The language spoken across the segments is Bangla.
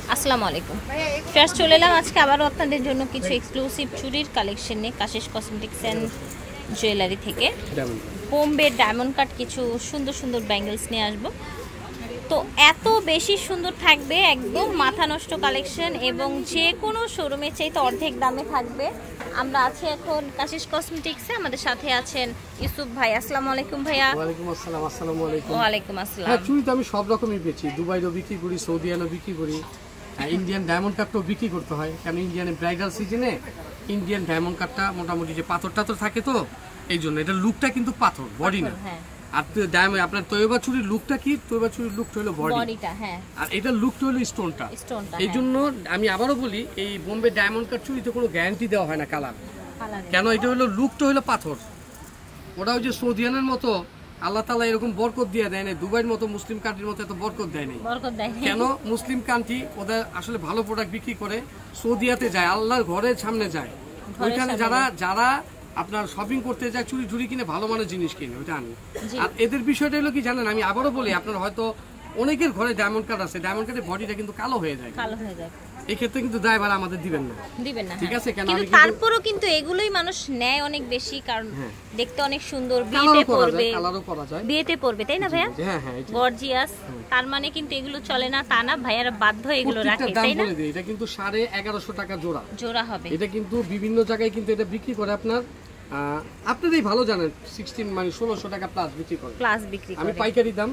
আসসালামু আলাইকুম। ফ্রেশ চলে এলাম আজকে আবারও আপনাদের জন্য কিছু এক্সক্লুসিভ চুড়ির কালেকশন নিয়ে কাশিস কসমেটিক্স অ্যান্ড জুয়েলারি থেকে বোম্বে ডায়মন্ড কাট কিছু সুন্দর সুন্দর ব্যাঙ্গেলস নিয়ে আসবো। তো এত বেশি সুন্দর থাকবে, একদম মাথা নষ্ট কালেকশন এবং যে কোনো শোরুমে চাইতে অর্ধেক দামে থাকবে। আমরা আছি এখন কাশিস কসমেটিক্সে, আমাদের সাথে আছেন ইউসুফ ভাই। আসসালামু আলাইকুম ভাইয়া। ওয়ালাইকুম আসসালাম। আসসালামু আলাইকুম। ওয়ালাইকুম আসসালাম। হ্যাঁ, চুড়ি তো আমি সব রকমই বেচি, দুবাইরও বিক্রি করি, সৌদিয়ানও বিক্রি করি, ইন্ডিয়ান ডায়মন্ড কাটটাও বিক্রি করতে হয়, কারণ ইন্ডিয়ানের ব্রাইডাল সিজনে ইন্ডিয়ান ডায়মন্ড কাটটা মোটামুটি যে পাথরটা তো থাকে, তো এই জন্য এটা লুকটা কিন্তু পাথর, বডি না। আর আপনার তৈবা চুরির লুকটা কি, তৈবা চুরির লুকটা হলো বডিটা, হ্যাঁ, আর এটা লুকটা হলো স্টোনটা। এই জন্য আমি আবারও বলি, এই বোম্বে ডায়মন্ড কাট চুরিতে কোনো গ্যারান্টি দেওয়া হয় না কালার, কেন এটা হলো লুকটা হলো পাথর। ওটা ওই যে সৌদিয়ানের মতো আল্লাহ তাআলা এরকম বরকত দিয়ে দেয় না, দুবাইয়ের মতো মুসলিম কান্ট্রির মতো এত বরকত দেয় নাই। কেন মুসলিম কান্ট্রি ওদের আসলে ভালো প্রোডাক্ট বিক্রি করে, সৌদিয়াতে যায়, আল্লাহর ঘরের সামনে যায়, ওইখানে যারা আপনার শপিং করতে যায় চুরি ঝুড়ি কিনে, ভালো মানের জিনিস কিনে, ওইটা আনি। আর এদের বিষয়টা হলো কি জানেন, আমি আবারও বলি, আপনার হয়তো অনেকের ঘরে ডায়মন্ড কাট আছে, ডায়মন্ড কাটের বডিটা কিন্তু কালো হয়ে যায়, এই ক্ষেত্রে কিন্তু দায়ভার আমাদের দিবেন না, ঠিক আছে? কেন আমি তারপরও কিন্তু এগুলোই মানুষ নেয় অনেক বেশি, কারণ দেখতে অনেক সুন্দর, বিয়েতে পরবে, কালারও করা যায়, বিয়েতে পরবে, তাই না ভাইয়া? হ্যাঁ হ্যাঁ, গর্জিয়াস। তার মানে কিন্তু এগুলো চলে না তা না, ভাইয়ারা বাধ্য এগুলো রাখে, তাই না? এটা কিন্তু 1150 টাকা জোড়া হবে। এটা কিন্তু বিভিন্ন জায়গায় কিন্তু এটা বিক্রি করে আপনার, আপনারাই ভালো জানেন, 16 মানে 1600 টাকা প্লাস বিক্রি করে, আমি পাইকারি দাম।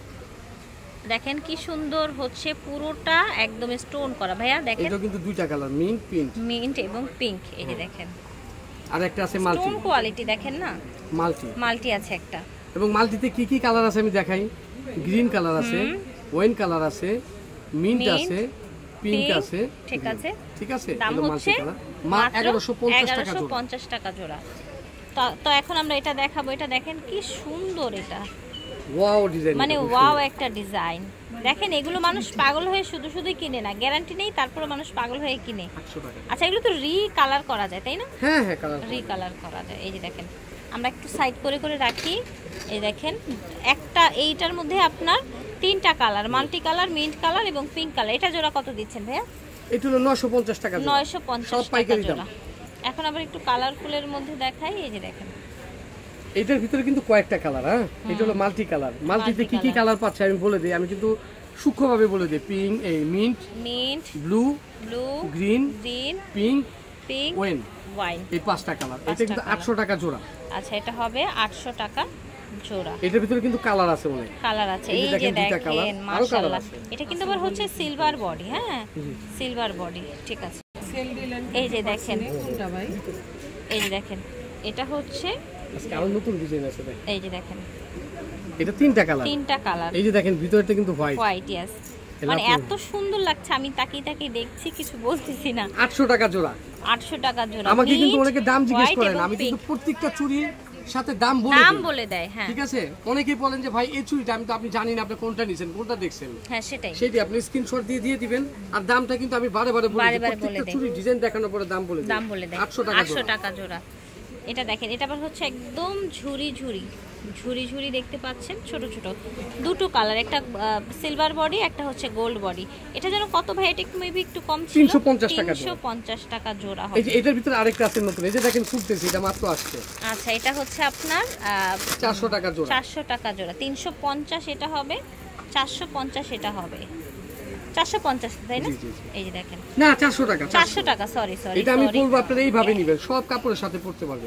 দেখেন কি সুন্দর হচ্ছে, পুরোটা একদম স্টোন করা ভাইয়া। দেখেন এটা কিন্তু দুইটা কালার, মিন্ট এবং পিঙ্ক। এই যে দেখেন, আর একটা আছে মাল্টি, স্টোন কোয়ালিটি দেখেন না, মাল্টি আছে একটা। এবং মাল্টিতে কি কি কালার আছে আমি দেখাই। গ্রিন কালার আছে, ওয়াইন কালার আছে, মিন্ট আছে, পিঙ্ক আছে, ঠিক আছে। দাম হচ্ছে মাত্র 1150 টাকা জোড়া। তো এখন আমরা এটা দেখাবো। এটা দেখেন কি সুন্দর, এটা ওয়াও ডিজাইন, মানে ওয়াও একটা ডিজাইন। দেখেন এগুলো মানুষ পাগল হয়ে শুধু শুধুই কিনে না, গ্যারান্টি নেই, তারপরে মানুষ পাগল হয়ে কিনে। আচ্ছা, এগুলো তো রি-কালার করা যায়, তাই না? হ্যাঁ, রি-কালার করা যায়। এই যে দেখেন, আমরা একটু সাইড করে করে রাখি। এই দেখেন, একটা এইটার মধ্যে আপনার 3টা colour, multi colour, mint colour এবং পিঙ্ক কালার। এটা জোড়া কত দিচ্ছেন ভাইয়া? এটা হলো 950 টাকা জোড়া, 950 টাকা জোড়া। এখন আবার একটু কালারফুলের মধ্যে দেখাই। এই যে দেখেন, এটার ভিতরে কিন্তু কয়েকটা কালার। হ্যাঁ, এটা হলো মাল্টি কালার। মাল্টিতে কি কি কালার পাচ্ছে আমি বলে দিই, আমি কিন্তু সূক্ষ্মভাবে বলে দিই। পিঙ্ক, এই mint, blue, green, pink, wine, এই 5টা কালার। এটা কিন্তু 800 টাকা জোড়া। আচ্ছা, এটা হবে 800 টাকা জোড়া। এটার ভিতরে কিন্তু কালার আছে, অনেক কালার আছে। এই যে দেখেন, মাশাআল্লাহ, এটা কিন্তু আবার হচ্ছে সিলভার বডি। হ্যাঁ, সিলভার বডি, ঠিক আছে। এই যে দেখেন, এই যে দেখেন, এটা হচ্ছে আজকে আরো নতুন ডিজাইন আছে। এই যে দেখেন, এটা 3টা কালার। এই যে দেখেন, ভিতরটা কিন্তু হোয়াইট, ইয়েস, মানে এত সুন্দর লাগছে, আমি তাকিয়ে দেখছি, কিছু বলতেছি না। 800 টাকা জোড়া, 800 টাকা জোড়া। আমাকে কিন্তু অনেকে দাম জিজ্ঞেস করেন, আমি কিন্তু প্রত্যেকটা চুড়ির সাথে দাম বলে দেয়। হ্যাঁ, ঠিক আছে। অনেকেই বলেন যে ভাই এই চুড়িটা আমি তো, আপনি জানি না আপনি কোনটা নিছেন, কোনটা দেখছেন। হ্যাঁ, সেটাই আপনি স্ক্রিনশট দিয়ে দিবেন, আর দামটা কিন্তু আমি বারে বলে দিই, প্রত্যেকটা চুড়ি ডিজাইন দেখানোর পরে দাম বলে দেই। 800 টাকা জোড়া। এটা দেখেন, এটা আবার হচ্ছে একদম ঝুরি দেখতে পাচ্ছেন, ছোট ছোট দুটো কালার, একটা সিলভার বডি, একটা হচ্ছে গোল্ড বডি। এটা যেন কত ভাই, এটা একটু মেবি একটু কম ছিল, 350 টাকা জোড়া হবে। এটার ভিতরে আরেকটা আছে নতুন, এই যে দেখেন, ফুটতেছে, এটা মাত্র আসছে। আচ্ছা, এটা হচ্ছে আপনার 400 টাকা জোড়া। 400 টাকা জোড়া। 350 এটা হবে, 450 এটা হবে, 450, তাই না? এই যে দেখেন, না 400 টাকা, সরি এটা আমি বলবো, আপনারা এইভাবে নেবেন, সব কাপড়ের সাথে পরতে পারবেন।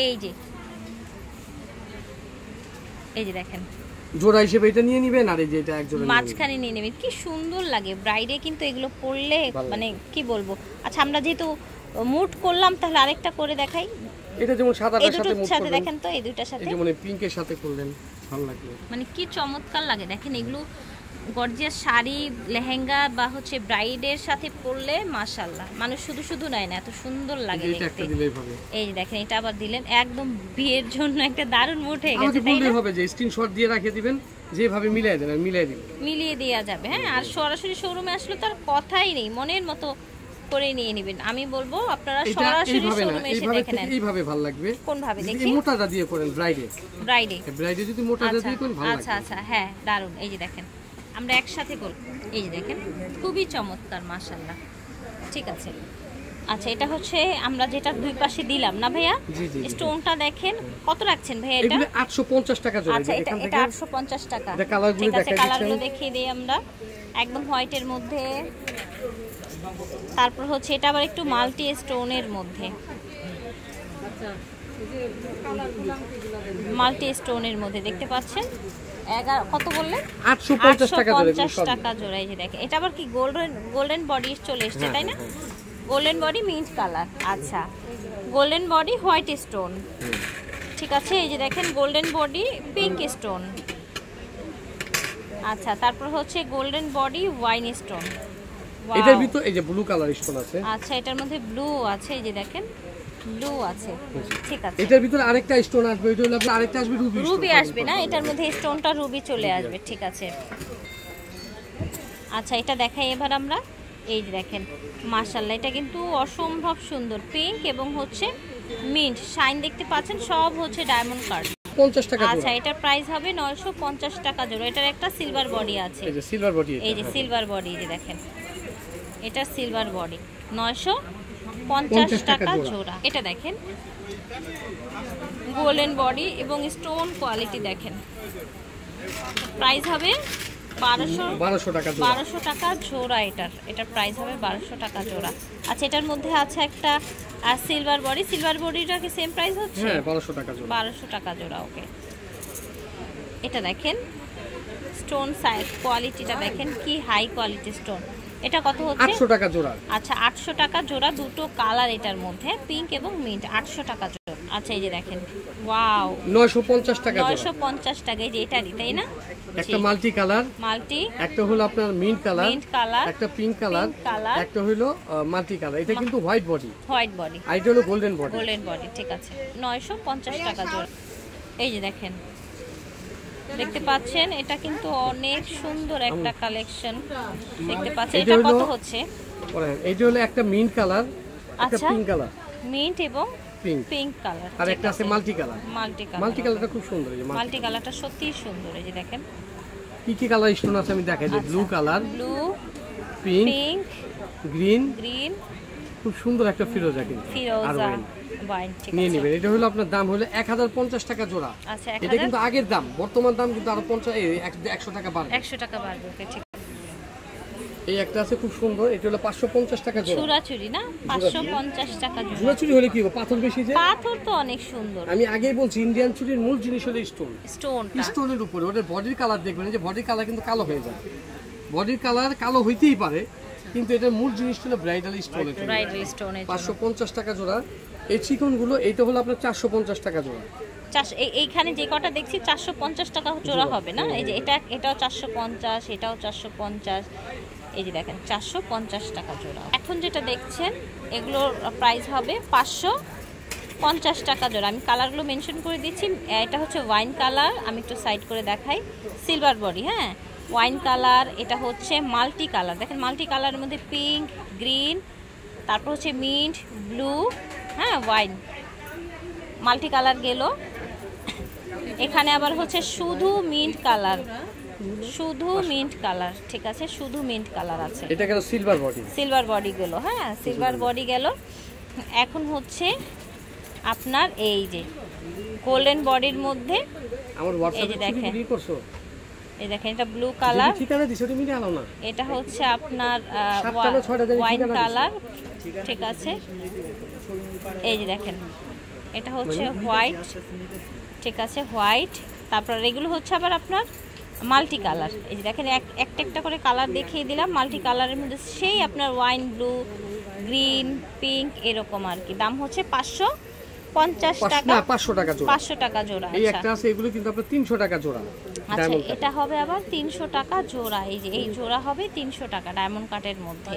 এই যে দেখেন, জোড়া হিসেবে এটা নিয়ে নেবেন, আর এই যে এটা এক জোড়া মাঝখানে নিয়ে নেবেন। কি সুন্দর লাগে ব্রাইডে, কিন্তু এগুলো পরলে মানে কি বলবো। আচ্ছা, আমরা যেহেতু মুড করলাম, তাহলে আরেকটা করে দেখাই। এটা যেমন সাদাটার সাথে মুড করবেন, দেখেন তো, এই দুইটার সাথে, এই যে মানে পিঙ্কের সাথে করলেন, ভালো লাগবে, মানে কি চমৎকার লাগে। দেখেন, এগুলো গর্জিয়াস শাড়ি, লেহেঙ্গা বা হচ্ছে ব্রাইডের সাথে পরলে মাশাআল্লাহ, মানুষ শুধু নেয় না, এত সুন্দর লাগে দেখতে। এই যে দেখেন, এটা আবার দিলেন, একদম বিয়ের জন্য একটা দারুণ মুড হয়ে গেছে, তাই না? হবে যে স্ক্রিনশট দিয়ে রেখে দিবেন, যেভাবে মিলিয়ে দেওয়া যাবে। হ্যাঁ, আর সরাসরি শোরুমে আসলে তার কথাই নেই, মনের মতো করে নিয়ে নেবেন। আমি বলবো আপনারা সরাসরি শোরুমে এসে দেখে নেন, এইভাবে ভালো লাগবে। কোন ভাবে দেখি, মোটাটা দিয়ে করেন, ব্রাইডে যদি মোটাটা দিয়ে করেন ভালো লাগবে। আচ্ছা, হ্যাঁ, দারুণ। এই যে দেখেন, আমরা একসাথে করব। এই যে দেখেন খুবই চমৎকার মাশাআল্লাহ। ঠিক আছে, আচ্ছা এটা হচ্ছে আমরা যেটা দুই পাশে দিলাম না ভাইয়া, স্টোনটা দেখেন কত রাখছেন ভাইয়া? এটা 850 টাকা জোড়া। আচ্ছা এটা 850 টাকা। ঠিক আছে, কালারগুলো দেখিয়ে দিই আমরা। একদম হোয়াইটের মধ্যে, তারপর হচ্ছে এটা আবার একটু মাল্টি স্টোনের মধ্যে, মাল্টি স্টোনের মধ্যে দেখতে পাচ্ছেন। কত বললেন? 850 টাকা জোড়া। এই যে দেখেন এটা আবার কি গোল্ডেন বডি চলে এসেছে তাই না? Golden body mint colour. আচ্ছা গোল্ডেন বডি হোয়াইট স্টোন। ঠিক আছে, এই যে দেখেন গোল্ডেন বডি পিঙ্ক স্টোন। আচ্ছা তারপর হচ্ছে গোল্ডেন বডি ওয়াইন স্টোন। এটার ভিতর এই যে ব্লু কালার স্টোন আছে। আচ্ছা এটার মধ্যে ব্লু আছে, এই যে দেখেন ব্লু আছে। ঠিক আছে, এটার ভিতর আরেকটা স্টোন আসবে, এটা হলো আরেকটা আসবে রুবি। রুবি আসবে না, এটার মধ্যে স্টোনটা রুবি চলে আসবে। ঠিক আছে, আচ্ছা এটা দেখাই এবার আমরা। এই যে দেখেন মাশাআল্লাহ, এটা কিন্তু অসম্ভব সুন্দর পিঙ্ক এবং হচ্ছে মিন্ট শাইন দেখতে পাচ্ছেন, সব হচ্ছে ডায়মন্ড কাট। 50 টাকা। আচ্ছা এটার প্রাইস হবে 950 টাকা জোড়া। এটার একটা সিলভার বডি আছে, এই যে সিলভার বডি, এই যে সিলভার বডি, এই যে দেখেন এটা সিলভার বডি 950 টাকা জোড়া। এটা দেখেন গোল্ডেন বডি এবং স্টোন কোয়ালিটি দেখেন, প্রাইস হবে 1200 টাকা জোড়া। 1200 টাকা জোড়া এটার প্রাইস হবে 1200 টাকা জোড়া। আচ্ছা এটার মধ্যে আছে একটা সিলভার বডি, সিলভার বডিটা কি সেম প্রাইস হচ্ছে? হ্যাঁ 1200 টাকা জোড়া। 1200 টাকা জোড়া। ওকে, এটা দেখেন স্টোন সাইজ কোয়ালিটিটা দেখেন কি হাই কোয়ালিটি স্টোন। এটা কত হচ্ছে? 800 টাকা জোড়া। আচ্ছা 800 টাকা জোড়া, দুটো কালার এটার মধ্যে পিঙ্ক এবং মিন্ট, 800 টাকা জোড়া। আচ্ছা এই যে দেখেন ওয়াও 950 টাকা জোড়া। 950 টাকা। এই যে এটারই তাই না? একটা মাল্টি কালার, মাল্টি, একটা হলো আপনার মিন্ট কালার, একটা পিঙ্ক কালার, একটা হলো মাল্টি কালার। এটা কিন্তু হোয়াইট বডি, আর এটা হলো গোল্ডেন বডি। ঠিক আছে 950 টাকা জোড়া। এই যে দেখেন দেখতে পাচ্ছেন, এটা কিন্তু অনেক সুন্দর একটা কালেকশন দেখতে পাচ্ছেন। এটা কত হচ্ছে? এইটা হলো একটা মিন্ট কালার, একটা পিঙ্ক কালার, মিন্ট এবং পিঙ্ক কালার, আর একটা আছে মাল্টি কালার। মাল্টি কালারটা খুব সুন্দর, এই যে মাল্টি কালারটা সত্যিই সুন্দর। এই যে দেখেন কি কি কালার স্টোন আছে আমি দেখাই দিই। Blue colour, blue, pink, green, খুব সুন্দর একটা ফিরোজা, কিন্তু ফিরোজা ওয়াইন। ঠিক আছে, নিয়ে নেবেন। এটা হলো আপনার দাম হলো 1050 টাকা জোড়া। আচ্ছা এটা কিন্তু আগের দাম, বর্তমান দাম কিন্তু আরো 100 টাকা বাড়বে। 100 টাকা বাড়বে। ওকে ঠিক। এই একটা আছে খুব সুন্দর, এটা হলো 550 টাকা জোড়া। চুরাচুরি না, 550 টাকা জোড়া। চুরাচুরি হলে কি হবে? পাথর বেশি যে। পাথর তো অনেক সুন্দর। আমি আগেই বলছি ইন্ডিয়ান চুরির মূল জিনিস হলো স্টোন। স্টোনটা স্টোনের উপরে ওদের বডির কালার দেখবেন, যে বডির কালার কিন্তু কালো হয়ে যায়। বডির কালার কালো হইতেই পারে, কিন্তু এটার মূল জিনিস হলো ব্রাইডাল স্টোন। 550 টাকা জোড়া। এই চিকনগুলো এইটা হলো আপনার 450 টাকা জোড়া। এইখানে যে কটা দেখছি 450 টাকা জোড়া হবে না? এই যে এটাও 450, এটাও 450। এই যে দেখেন 450 টাকা জোড়া। এখন যেটা দেখছেন এগুলোর প্রাইস হবে 550 টাকা জোড়া। আমি কালারগুলো মেনশন করে দিচ্ছি। এটা হচ্ছে ওয়াইন কালার, আমি একটু সাইড করে দেখাই। সিলভার বডি, হ্যাঁ ওয়াইন কালার। এটা হচ্ছে মাল্টি কালার, দেখেন মাল্টি কালারের মধ্যে পিঙ্ক, গ্রিন, তারপর হচ্ছে মিন্ট, ব্লু, হ্যাঁ ওয়াইন মাল্টি কালার গেল। এখানে আবার হচ্ছে শুধু মিন্ট কালার, ঠিক আছে শুধু মিন্ট কালার আছে। এটা গেল সিলভার বডি গেল, হ্যাঁ সিলভার বডি গেল। এখন হচ্ছে আপনার এই যে গোল্ডেন বডির মধ্যে আমার হোয়াটসঅ্যাপে দেখেন, এই দেখেন এটা ব্লু কালার, কালার, এটা হচ্ছে আপনার ওয়াইন কালার। ঠিক আছে, এই যে দেখেন এটা হচ্ছে হোয়াইট। ঠিক আছে হোয়াইট। তারপর এগুলো হচ্ছে আবার আপনার মাল্টি কালার। এই যে দেখেন একটা একটা করে কালার দেখিয়ে দিলাম। মাল্টি কালারের মধ্যে সেই আপনার ওয়াইন, ব্লু, গ্রিন, পিঙ্ক এরকম আর কি। দাম হচ্ছে 550 টাকা। 500 টাকা জোড়া। এই একটা আছে, এগুলো কিন্তু আপনার 300 টাকা জোড়া। আচ্ছা এটা হবে আবার 300 টাকা জোড়া। এই যে এই জোড়া হবে 300 টাকা ডায়মন্ড কাটের মধ্যে।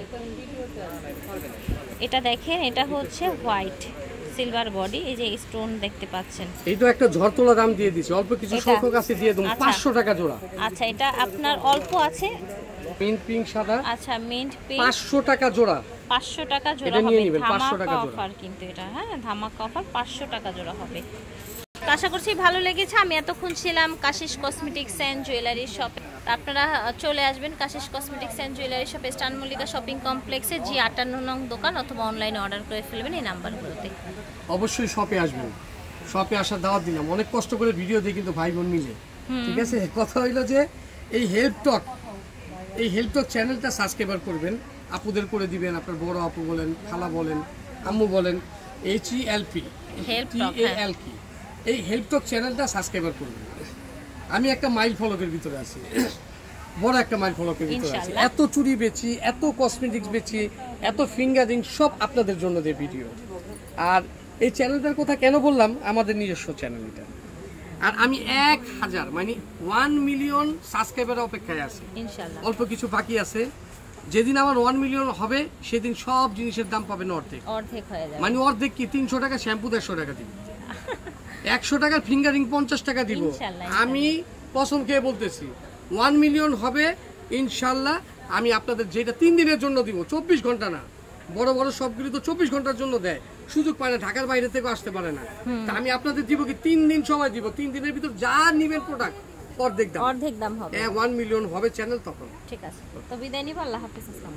এটা দেখেন এটা হচ্ছে হোয়াইট সিলভার বডি, এই যে স্টোন দেখতে পাচ্ছেন। এই তো একটা ঝড়তোলা দাম দিয়ে দিছি, অল্প কিছু সংখ্যক আছে দিয়ে দেব 500 টাকা জোড়া। আচ্ছা এটা আপনার অল্প আছে, মিন্ট পিঙ্ক সাদা। আচ্ছা মিন্ট পিঙ্ক 500 টাকা জোড়া। 500 টাকা জোড়া হবে। ধামাকা অফার কিন্তু এটা, হ্যাঁ ধামাকা অফার 500 টাকা জোড়া হবে। আশা করছি ভালো লেগেছে। আমি এতক্ষণ ছিলাম কাশিস কসমেটিক্স এন্ড জুয়েলারি শপে। আপনারা চলে আসবেন Kashish cosmetics and jewellery shop, স্টান মল্লিকা শপিং কমপ্লেক্সে, জি 58 নং দোকান, অথবা অনলাইনে অর্ডার করে ফেলবেন এই নাম্বারগুলোতে। অবশ্যই শপে আসবেন, শপে আসার দাওয়াত দিলাম। অনেক কষ্ট করে ভিডিও দিই কিন্তু ভাই বোন মিলে, ঠিক আছে। কথা হইলো যে এই হেল্প টক চ্যানেলটা সাবস্ক্রাইবার করবেন, আপুদের করে দিবেন, আপনার বড় আপু বলেন, খালা বলেন, আম্মু বলেন, HELP TALK, এই হেল্প টক চ্যানেলটা সাবস্ক্রাইবার করবেন। আমি একটা মাইল ফলকের ভিতরে আছি, বড় একটা মাইল ফলকের ভিতরে আছি। এত চুড়ি বেচি, এত কসমেটিক্স বেচি, এত ফিঙ্গারিং, সব আপনাদের জন্য যে ভিডিও। আর এই চ্যানেলটার কথা কেন বললাম, আমাদের নিজস্ব চ্যানেল এটা। আর আমি 1000 মানে 1 মিলিয়ন সাবস্ক্রাইবারের অপেক্ষায় আছি ইনশাআল্লাহ। অল্প কিছু বাকি আছে। যেদিন আমার 1 মিলিয়ন হবে সেদিন সব জিনিসের দাম পাবেন অর্ধেক হয়ে যাবে। মানে অর্ধেক কি, 300 টাকা শ্যাম্পু 150 টাকা দিব, 100 টাকার ফিঙ্গারিং 50 টাকা দিব। আমি কসম খেয়ে বলতেছি 1 মিলিয়ন হবে ইনশাল্লাহ। আমি আপনাদের যেটা 3 দিনের জন্য দিব, 24 ঘন্টা না। বড় বড় সবগুলি তো 24 ঘন্টার জন্য দেয়, সুযোগ পায় না, ঢাকার বাইরে থেকে আসতে পারে না। তা আমি আপনাদের দিব কি 3 দিন সময় দিব, 3 দিনের ভিতর যা নিবেন প্রোডাক্ট অর্ধেক দাম হবে। 1 মিলিয়ন হবে চ্যানেল তখন। ঠিক আছে, তো বিদায় নিব। আল্লাহ হাফেজ।